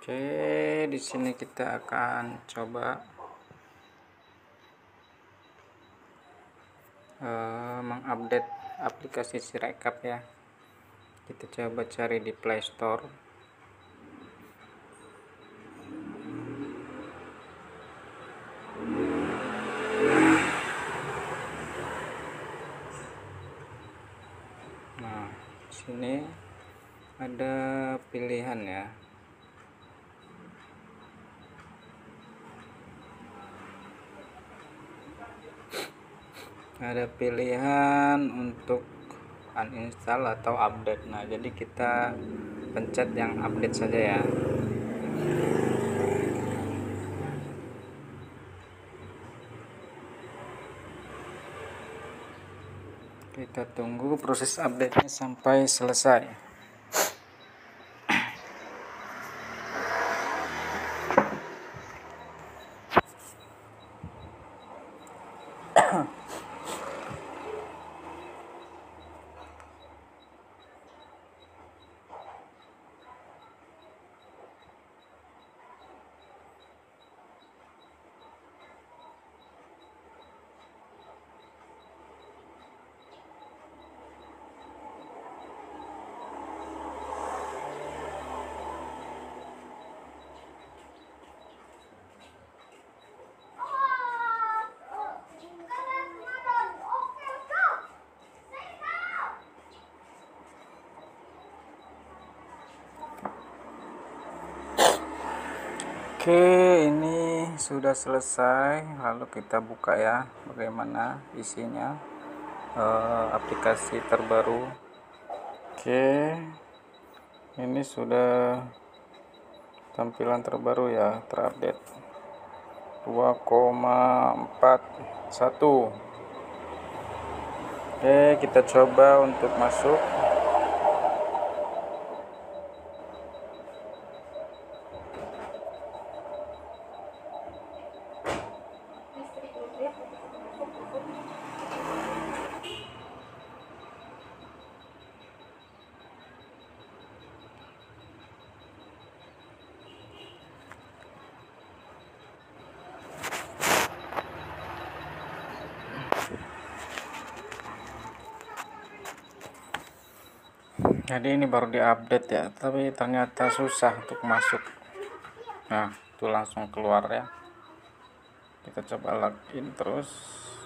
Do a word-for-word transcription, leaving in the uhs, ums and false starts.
Oke, di sini kita akan coba uh, mengupdate aplikasi Sirekap ya. Kita coba cari di Play Store. Nah, di sini ada pilihan ya. Ada pilihan untuk uninstall atau update. Nah, jadi kita pencet yang update saja ya. Kita tunggu proses update-nya sampai selesai. Oke, ini sudah selesai. Lalu kita buka ya, bagaimana isinya uh, aplikasi terbaru. Oke, ini sudah tampilan terbaru ya, terupdate dua koma empat satu. Oke, kita coba untuk masuk. Jadi ini baru diupdate ya, tapi ternyata susah untuk masuk. Nah, itu langsung keluar ya. Kita coba login terus.